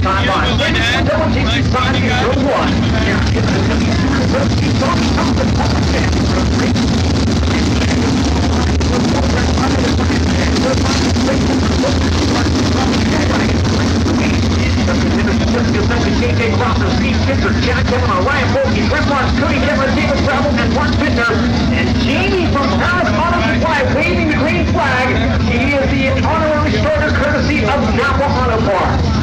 time on. Double GC sign is 1. Steve Spencer, Jack Kevin, Ryan Bolke, Brett Marks, Cody Kevin, David Bravo, and Mark Bittner, and Jamie from Palace Auto Supply waving the green flag. He is the honorary starter courtesy of Napa Auto Parts.